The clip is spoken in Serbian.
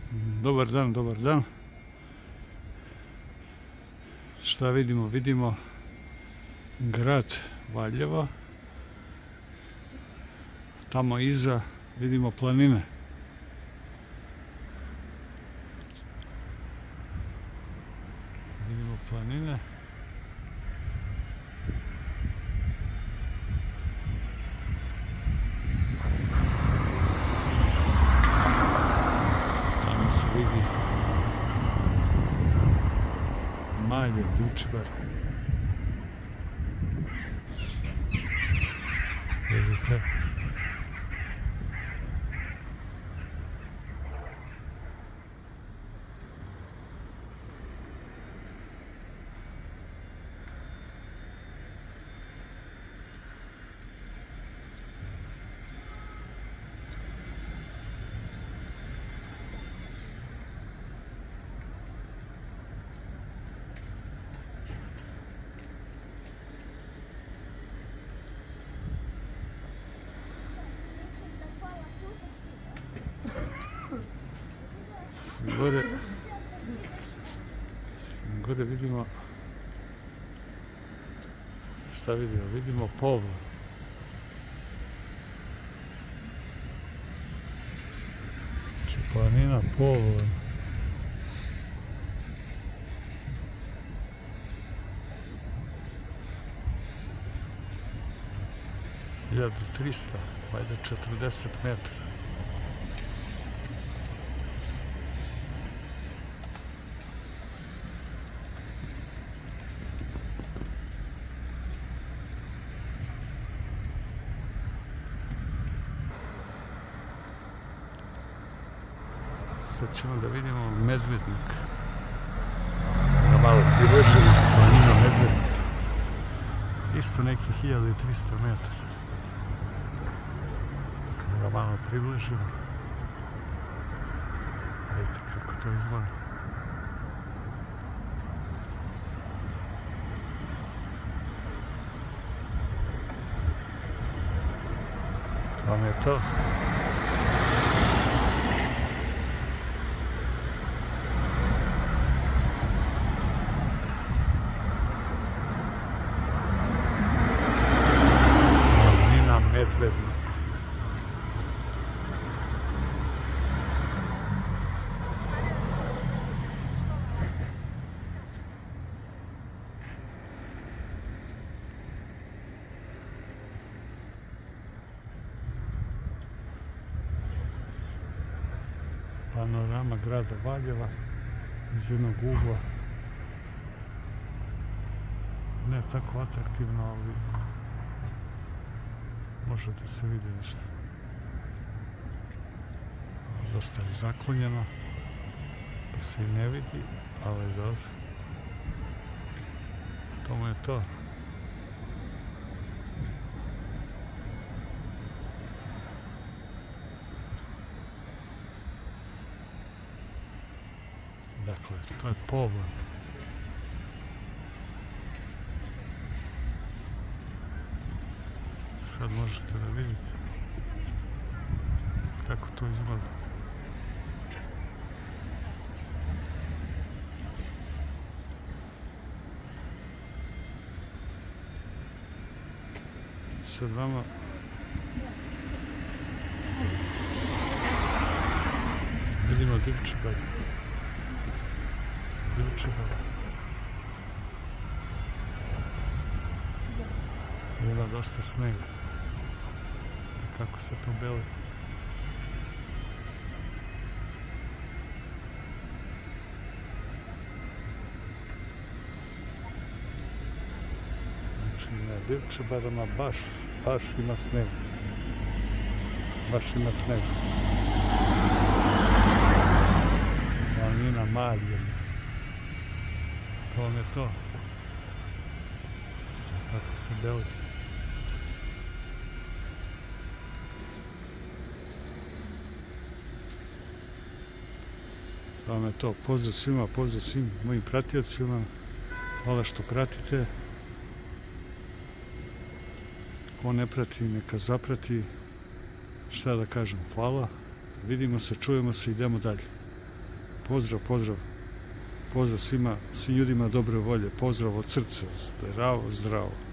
Dobar dan, dobar dan. Šta vidimo? Vidimo grad Valjevo. Tamo iza vidimo planine. Vidimo planine. Tamo se vidi Malje, Divčebar. Vidite? Gore vidimo, šta vidimo? Vidimo Povl. Planina Povl. Hiljadu 300, valjda 40 metara. Sad ćemo da vidimo Medvednik. Na malo približimo planinu Medvednik. Isto neki 1300 metara. Da malo približimo. Vidite kako to izgleda. Vam je to. Medvednik. Panorama grada Valjeva iz jednog ugla. Ne tako atraktivno, ali može da se vidi nešto. Dosta je zaklonjeno, pa se i ne vidi, ali dobro. To je to. Dakle, to je Povl. Sad možete da vidite kako to izgleda. Sad vama vidimo Divčebar. Ima dosta snega. Kako se to beli. Znači na Divčebarama baš ima snega. Baš ima snega. Planina Malje. To vam je to. Kako se beli. To vam je to. Pozdrav svima, pozdrav svim mojim pratiocima. Hvala što pratite. Ko ne prati, neka zaprati. Šta da kažem, hvala. Vidimo se, čujemo se, idemo dalje. Pozdrav, pozdrav. Pozdrav svim ljudima dobre volje. Pozdrav od srca. Zdravo, zdravo.